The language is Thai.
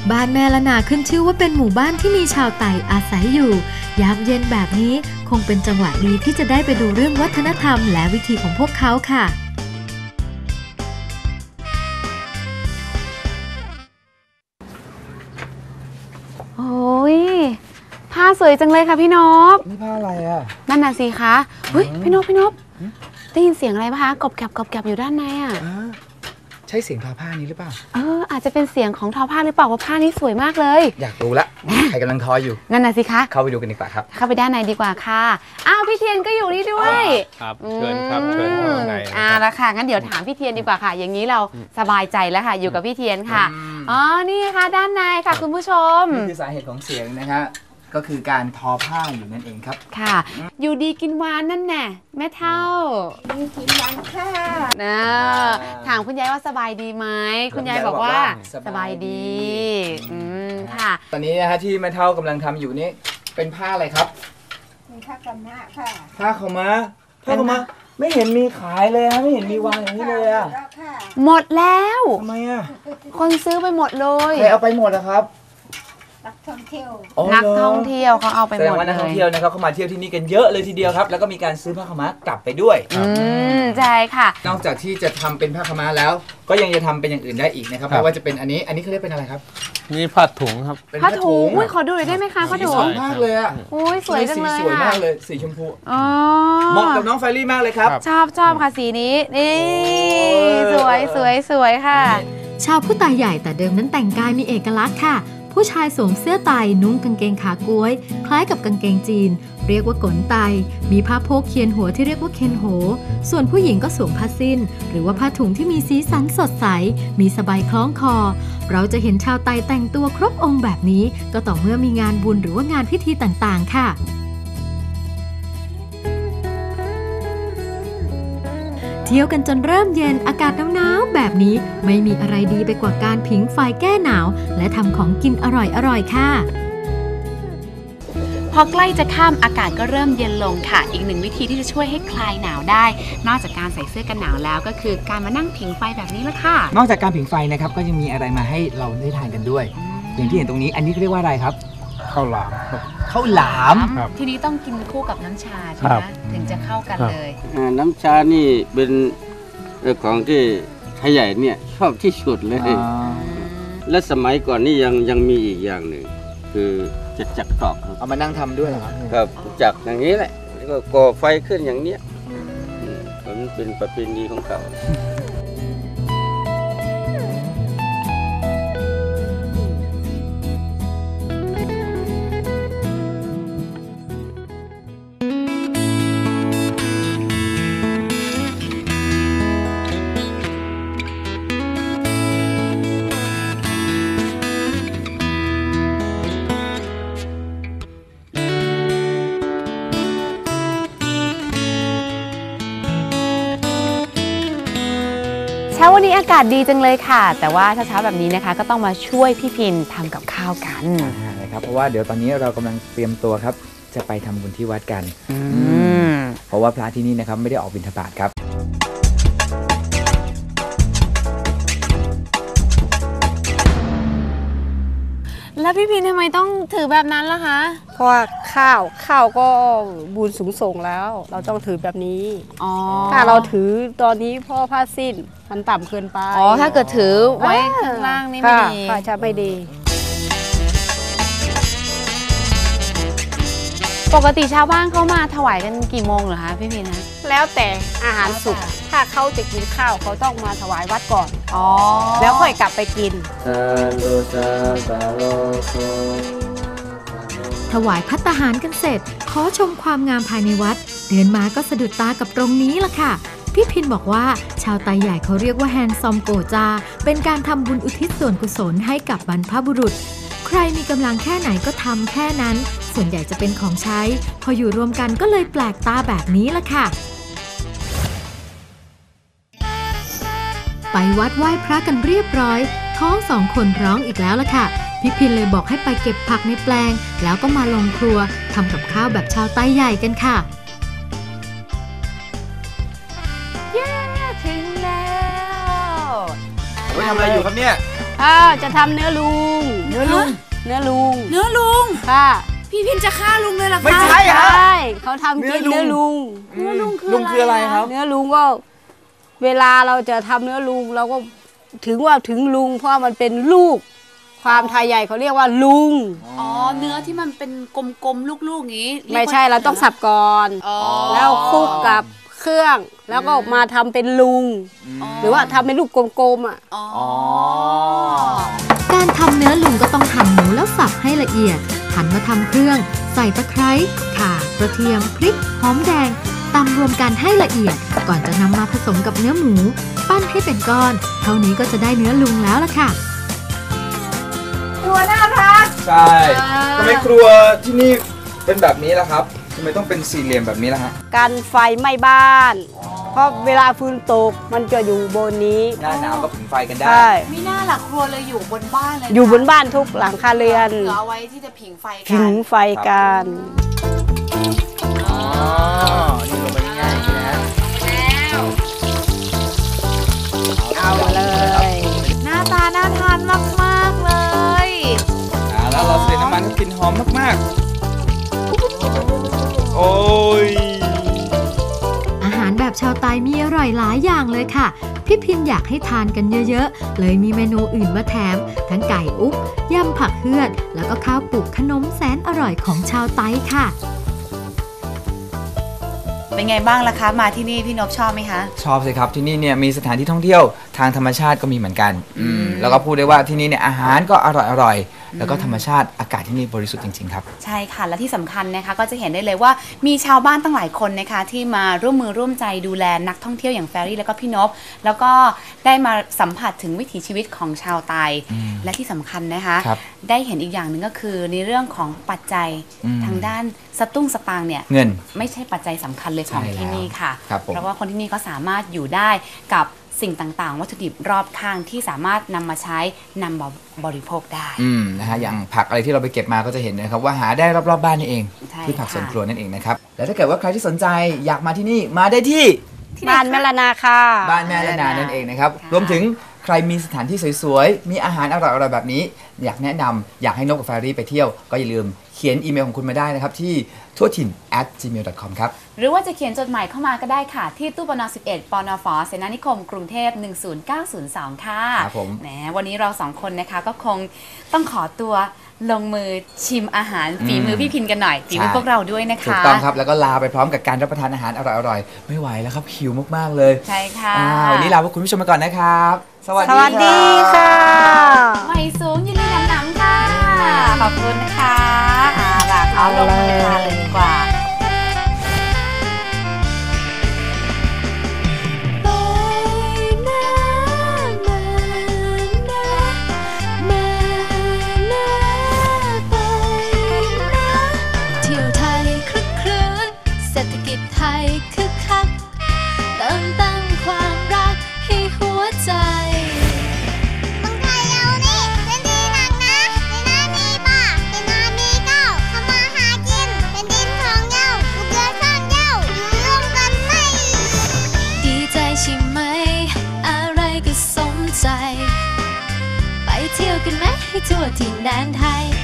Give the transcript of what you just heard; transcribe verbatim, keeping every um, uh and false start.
บ้านแม่ละนาขึ้นชื่อว่าเป็นหมู่บ้านที่มีชาวไต่อาศัยอยู่ยามเย็นแบบนี้คงเป็นจังหวะดีที่จะได้ไปดูเรื่องวัฒนธรรมและวิถีของพวกเขาค่ะโอ้ยผ้าสวยจังเลยค่ะพี่นพนี่ผ้าอะไรอ่ะนั่นน่ะสิคะเฮ้ยพี่นพพี่นพได้ยินเสียงอะไรปะคะกรอบแกรบกรอบแกรบอยู่ด้านในอ่ะใช่เสียงทอผ้านี้หรือเปล่าเอออาจจะเป็นเสียงของทอผ้าหรือเปล่าเพราะผ้านี้สวยมากเลยอยากรู้ละใครกำลังทออยู่นั่นน่ะสิคะเข้าไปดูกันดีกว่าครับเข้าไปด้านในดีกว่าค่ะอ้าวพี่เทียนก็อยู่นี่ด้วยครับเชิญครับเชิญเข้าในอ่าแล้วค่ะงั้นเดี๋ยวถามพี่เทียนดีกว่าค่ะอย่างนี้เราสบายใจแล้วค่ะอยู่กับพี่เทียนค่ะอ๋อนี่ค่ะด้านในค่ะคุณผู้ชมนี่คือสาเหตุของเสียงนะคะก็คือการทอผ้าอยู่นั่นเองครับค่ะอยู่ดีกินหวานนั่นแน่แม่เท่าดีกินหวานค่ะนะถามคุณยายว่าสบายดีไหมคุณยายบอกว่าสบายดีอืมค่ะตอนนี้นะฮะที่แม่เท่ากำลังทำอยู่นี่เป็นผ้าอะไรครับเป็นผ้ากำมะค่ะผ้าขาวม้าผ้าขาวม้าไม่เห็นมีขายเลยฮะไม่เห็นมีวางอย่างนี้เลยอะหมดแล้วทำไมอะคนซื้อไปหมดเลยใครเอาไปหมดอะครับนักท่องเที่ยวนักท่องเที่ยวเขาเอาไปหมดเลยแสดงว่านักท่องเที่ยวนะครับเขามาเที่ยวที่นี่กันเยอะเลยทีเดียวครับแล้วก็มีการซื้อผ้าขาวม้ากลับไปด้วยอืมใช่ค่ะนอกจากที่จะทำเป็นผ้าขาวม้าแล้วก็ยังจะทำเป็นอย่างอื่นได้อีกนะครับไม่ว่าจะเป็นอันนี้อันนี้เขาเรียกเป็นอะไรครับนี่ผ้าถุงครับผ้าถุงอุ้ยขอดูหน่อยได้ไหมคะผ้าถุงสวยมากเลยอ่ะอุ้ยสวยจังเลยสวยมากเลยสีชมพูเหมาะกับน้องไฟรี่มากเลยครับชอบชอบค่ะสีนี้นี่สวยสวยสวยค่ะชาวผู้ตายใหญ่แต่เดิมนั้นแต่งกายมีเอกลักษณ์ค่ะผู้ชายสวมเสื้อไตนุ่งกางเกงขาก้วยคล้ายกับกางเกงจีนเรียกว่ากนไตมีผ้าโพกเคียนหัวที่เรียกว่าเคนโหส่วนผู้หญิงก็สวมผ้าสิ้นหรือว่าผ้าถุงที่มีสีสันสดใสมีสบายคล้องคอเราจะเห็นชาวไตแต่งตัวครบองค์แบบนี้ก็ต่อเมื่อมีงานบุญหรือว่างานพิธีต่างๆค่ะเที่ยวกันจนเริ่มเย็นอากาศหนาวๆแบบนี้ไม่มีอะไรดีไปกว่าการผิงไฟแก้หนาวและทำของกินอร่อยๆค่ะพอใกล้จะค่ำอากาศก็เริ่มเย็นลงค่ะอีกหนึ่งวิธีที่จะช่วยให้คลายหนาวได้นอกจากการใส่เสื้อกันหนาวแล้วก็คือการมานั่งผิงไฟแบบนี้ละค่ะนอกจากการผิงไฟนะครับก็ยังมีอะไรมาให้เราได้ทานกันด้วยอย่างที่เห็นตรงนี้อันนี้เรียกว่าอะไรครับข้าวหลามข้าวหลามทีนี้ต้องกินคู่กับน้ำชาใช่ไหมถึงจะเข้ากันเลยน้ำชานี่เป็นของที่ไทยใหญ่เนี่ยชอบที่สุดเลยและสมัยก่อนนี่ยังยังมีอีกอย่างหนึ่งคือจะจักตอกเอามานั่งทำด้วยเหรอครับครับจักอย่างนี้แหละแล้วก็ก่อไฟขึ้นอย่างเนี้ยมันเป็นประเพณีของเขาเช้าวันนี้อากาศดีจังเลยค่ะแต่ว่าเช้าๆแบบนี้นะคะก็ต้องมาช่วยพี่พินทำกับข้าวกันนะครับเพราะว่าเดี๋ยวตอนนี้เรากำลังเตรียมตัวครับจะไปทำบุญที่วัดกันเพราะว่าพระที่นี่นะครับไม่ได้ออกบิณฑบาตครับแล้วพี่พินทำไมต้องถือแบบนั้นล่ะคะเพราะว่าข้าวข้าวก็บุญสูงส่งแล้วเราต้องถือแบบนี้ถ้าเราถือตอนนี้พ่อผ้าสิ้นมันต่ำเกินไปอ๋อถ้าเกิดถือไว้ข้างล่างนี่ไม่ดีค่ะจะไม่ดีปกติชาวบ้านเขามาถวายกันกี่โมงเหรอคะพี่พินนะแล้วแต่อาหารสุกถ้าเขาจะกินข้าวเขาต้องมาถวายวัดก่อนอ๋อแล้วค่อยกลับไปกินถวายภัตตาหารกันเสร็จขอชมความงามภายในวัดเดินมาก็สะดุดตากับตรงนี้ล่ะค่ะพี่พินบอกว่าชาวไตใหญ่เขาเรียกว่าแฮนซอมโกจาเป็นการทำบุญอุทิศส่วนกุศลให้กับบรรพบุรุษใครมีกำลังแค่ไหนก็ทำแค่นั้นส่วนใหญ่จะเป็นของใช้พออยู่รวมกันก็เลยแปลกตาแบบนี้ล่ะค่ะไปวัดไหว้พระกันเรียบร้อยท้องสองคนร้องอีกแล้วล่ะค่ะพี่พินเลยบอกให้ไปเก็บผักในแปลงแล้วก็มาลงครัวทำกับข้าวแบบชาวไตใหญ่กันค่ะเย้ถึงแล้วทำอะไรอยู่ครับเนี่ยอ่าจะทำเนื้อลุงเเนื้อลุงเนื้อลุงเนื้อลุงค่ะพี่พินจะฆ่าลุงเลยเหรอคะไม่ใช่ฮะใช่เขาทำกินเนื้อลุงเนื้อลุงคือลุงคืออะไรครับเนื้อลุงก็เวลาเราจะทำเนื้อลุงเราก็ถึงว่าถึงลุงเพราะมันเป็นลูกความไทยใหญ่เขาเรียกว่าลุงอ๋อเนื้อที่มันเป็นกลมๆลูกๆอย่างนี้ไม่ใช่เราต้องสับก่อนอ๋อแล้วคลุกกับเครื่องแล้วก็มาทำเป็นลุง หรือว่าทำเป็นลูกกลมๆอ่ะอ๋อการทำเนื้อลุงก็ต้องหั่นหมูแล้วสับให้ละเอียดหันมาทำเครื่องใส่ตะไคร้ข่ากระเทียมพริกหอมแดงตำรวมกันให้ละเอียดก่อนจะนำมาผสมกับเนื้อหมูปั้นให้เป็นก้อนเท่านี้ก็จะได้เนื้อลุงแล้วล่ะค่ะครัวน่ารักใช่ทำไมครัวที่นี่เป็นแบบนี้ล่ะครับทำไมต้องเป็นสี่เหลี่ยมแบบนี้ล่ะฮะกันไฟไหม้บ้าน เพราะเวลาฟืนตกมันจะอยู่บนนี้หน้าหนาวก็ผิงไฟกันได้ใช่ไม่น่าหลักครัวเลยอยู่บนบ้านเลยะอยู่บนบ้านทุกหลังคาเรือนเผื่อเอาไว้ที่จะผิงไฟกัผิงไฟกันอ๋อ นี่ลงไปง่ายๆนะฮะเอาเลยหน้าตาน่าทานมากๆเลยอ่าแล้วเราใส่น้ำมันก็กลิ่นหอมมากๆ โอ้ยอาหารแบบชาวไตมีอร่อยหลายอย่างเลยค่ะ พี่พินอยากให้ทานกันเยอะๆ เลยมีเมนูอื่นมาแถม ทั้งไก่อุ๊บยำผักเฮือด แล้วก็ข้าวปลุกขนมแสนอร่อยของชาวไตค่ะเป็นไงบ้างล่ะคะมาที่นี่พี่นพชอบไหมคะชอบสิครับที่นี่เนี่ยมีสถานที่ท่องเที่ยวทางธรรมชาติก็มีเหมือนกันอืมแล้วก็พูดได้ว่าที่นี่เนี่ยอาหารก็อร่อยอร่อยๆแล้วก็ธรรมชาติอากาศที่นี่บริสุทธิ์จริงๆครับใช่ค่ะและที่สำคัญนะคะก็จะเห็นได้เลยว่ามีชาวบ้านตั้งหลายคนนะคะที่มาร่วมมือร่วมใจดูแลนักท่องเที่ยวอย่างแฟรี่แล้วก็พี่นพแล้วก็ได้มาสัมผัสถึงวิถีชีวิตของชาวไตและที่สำคัญนะคะครับได้เห็นอีกอย่างหนึ่งก็คือในเรื่องของปัจจัยอืมทางด้านสตุ้งสตางค์เนี่ยเงินไม่ใช่ปัจจัยสำคัญเลยของใช่แล้วที่นี่ค่ะครับผมเพราะว่าคนที่นี่เขาสามารถอยู่ได้กับสิ่งต่างๆ วัตถุดิบรอบข้างที่สามารถนำมาใช้นำมาบริโภคได้อืมนะฮะอย่างผักอะไรที่เราไปเก็บมาก็จะเห็นนะครับว่าหาได้รอบๆบ้านนี่เองใช่ที่ผักค่ะสวนครัวนั่นเองนะครับแล้วถ้าเกิดว่าใครที่สนใจอยากมาที่นี่มาได้ที่บ้านแม่ละนาค่ะบ้านแม่ละนานั่นเองนะครับรวมถึงใครมีสถานที่สวยๆมีอาหารอร่อยๆแบบนี้ อยากแนะนำอยากให้นกกับแฟรี่ไปเที่ยวก็อย่าลืมเขียนอีเมลของคุณมาได้นะครับที่ทั่วถิ่น at gmail dot com ครับหรือว่าจะเขียนจดหมายเข้ามาก็ได้ค่ะ ที่ตู้ปนสิบเอ็ดปนฟเสนานิคมกรุงเทพหนึ่งศูนย์เก้าศูนย์สองค่ะครับผมแหมวันนี้เราสองคนนะคะก็คงต้องขอตัวลงมือชิมอาหารฝีมือพี่พินกันหน่อยฝีมือพวกเราด้วยนะคะถูกต้องครับแล้วก็ลาไปพร้อมกับการรับประทานอาหารอร่อยๆไม่ไหวแล้วครับหิวมากๆเลยใช่ค่ะอ่าวันนี้ลาคุณผู้ชมไปก่อนนะครับ สวัสสดีวัสดีครับค่ะไม่สูงยืนหนำๆค่ะ ขอบคุณนะคะเอาล่ะเอาลงมือทานเลยดีกว่าเที่ยวไทยคลึกครื้นเศรษฐกิจไทยคึกคักเติมตั้งความรักให้หัวใจเมืองไทยเรานี่เป็นดีหนักนะในนามีป่าในนามีเก้าทำมาหากินเป็นดินทองเย้าลูกเรือสร้างเย้าอยู่ร่วมกันไหมดีใจใช่ไหมอะไรก็สมใจไปเที่ยวกันไหมให้ทั่วถิ่นแดนไทย